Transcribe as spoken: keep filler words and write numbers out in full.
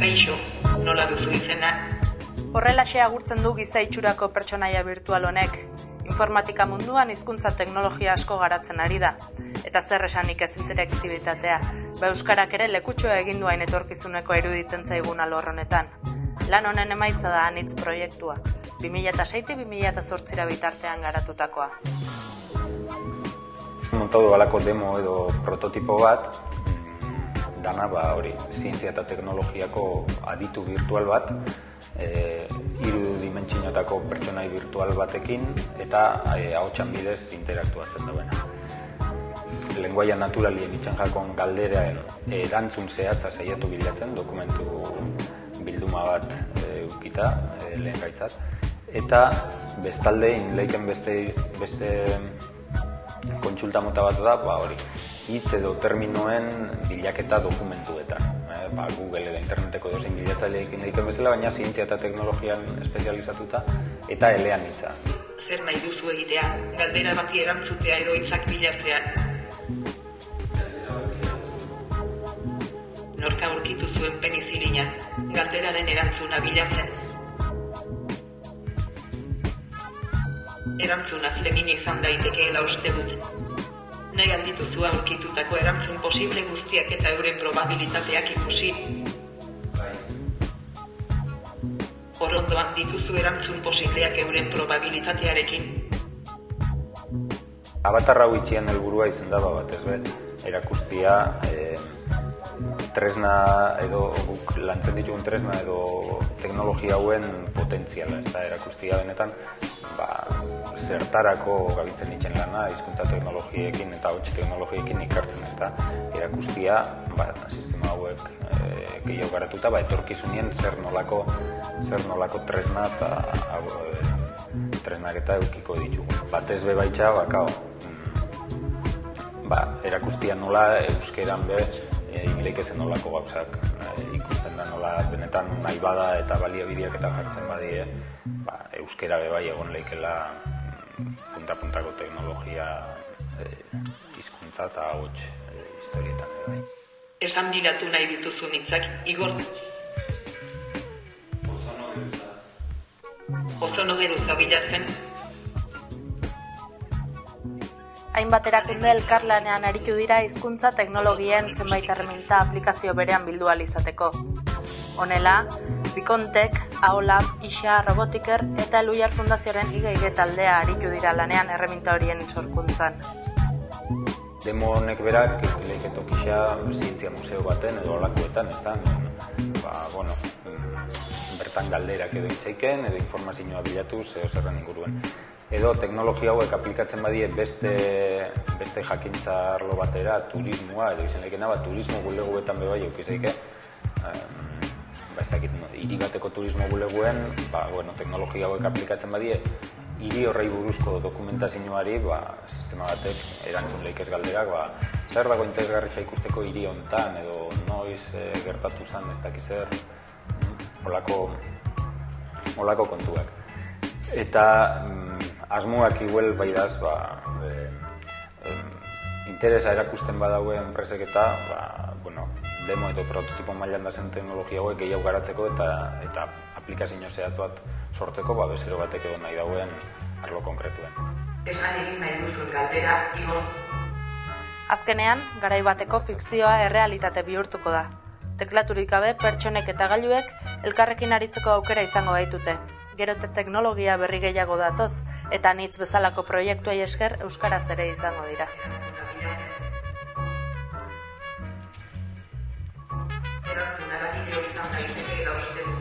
Kaixo, nola duzu izena? Horrelaxe agurtzen du giza itxurako pertsonaia virtual honek. Informatika munduan hizkuntza teknologia asko garatzen ari da. Eta zer esanik ez interaktibitatea, ba euskarak ere lekutxoa egin duain etorkizuneko iruditzen zaigun alor honetan. Lan honen emaitza da anitz proiektua, bi mila seitik bi mila zortzira bitartean garatutakoa. Montatu balako demo edo prototipo bat, dana ba hori, zientzia eta teknologiako aditu virtual bat, e, hiru dimentsiotako pertsonai virtual batekin eta e, ahotsan bidez interaktuatzen duena. Lenguaia naturalien itxan jakon galderen erantzun zehatza saiatu bilatzen, dokumentu bilduma bat eukita, e, lehen gaitzat. Eta bestalde, inleiken beste, beste kontsulta mota bat da, ba hori, hitz edo terminoen bilaketa dokumentuetan. Eh, ba, Google edo interneteko dozein bilatzaileekin leiken bezala, baina zientzia eta teknologian espezializatuta eta elean hitza. Zer nahi duzu egitea, galdera bati erantzutea edo hitzak bilatzea? Norka aurkitu zuen penizilina, galderaren erantzuna bilatzen. Erantzuna Fleming izan daitekeela uste dut. Nahi aldituzu aurkitutako erantzun posible guztiak eta euren probabilitateak ikusi. Orondoan dituzu erantzun posibleak euren probabilitatearekin. Avatar hau itxian helburua izan da batez be, erakustia e, tresna edo guk lantzen ditugun tresna edo teknologia hauen potentziala, ez da erakustia benetan, ba, zertarako gabiltzen ditzen lana, hizkuntza teknologiekin eta hots teknologiekin ikartzen, eta erakustia, ba, sistema hauek e, gehiago garatuta, ba, etorkizunien zer nolako, zer nolako tresna eta e, tresnak eta eukiko ditugu. Batez be baitxa, ba, kao, ba, erakustia nola euskeran be, e, inleik ezen nolako gauzak e, ikusten da nola benetan nahi bada eta baliabideak eta jartzen badie, ba, euskera be bai egon leikela punta-puntako teknologia hizkuntza eta hots e, historietan ere bai. Esan bilatu nahi dituzun hitzak, Igor? Ozono geruza. Ozono geruza bilatzen? Hainbat erakunde elkarlanean aritu dira hizkuntza teknologien zenbait erreminta aplikazio berean bildu ahal izateko. Honela, Bikontek, Aolab, Ixa, Robotiker eta Eluiar Fundazioaren igeige taldea aritu dira lanean erreminta horien sorkuntzan. Demo honek berak, leiketok Ixa zientzia museo baten edo olakoetan, ez da, ba, bueno, bertan galderak edo itzaiken, edo informazioa bilatu zeo zerren inguruen. Edo teknologia hauek aplikatzen badie beste, beste jakintza arlo batera, turismoa, edo izan leikena, ba, turismo buleguetan bebai eukizeike, um, ba, ez dakit, no, hiri bateko turismo buleguen, ba, bueno, teknologia hauek aplikatzen badie, hiri horrei buruzko dokumentazioari, ba, sistema batek erantzun leikez galderak, ba, zer dago interesgarria ikusteko hiri hontan, edo noiz e, gertatu zen, ez dakit zer, olako, olako kontuak. Eta mm, asmoak igual bai daz, ba, e, e, interesa erakusten badaue enpresek eta, ba, bueno, demo edo prototipo mailan dazen teknologia hauek gehiago garatzeko eta eta aplikazio zehatz bat sortzeko, ba, bezero batek edo nahi dauen arlo konkretuen. Esan egin nahi duzun galdera, Igor? Azkenean, garai bateko fikzioa errealitate bihurtuko da. Teklaturik gabe pertsonek eta gailuek elkarrekin aritzeko aukera izango baitute. Gero eta teknologia berri gehiago datoz, eta anitz bezalako proiektuei esker euskaraz ere izango dira. Erantzunara bideo izan daitekeela uste dut.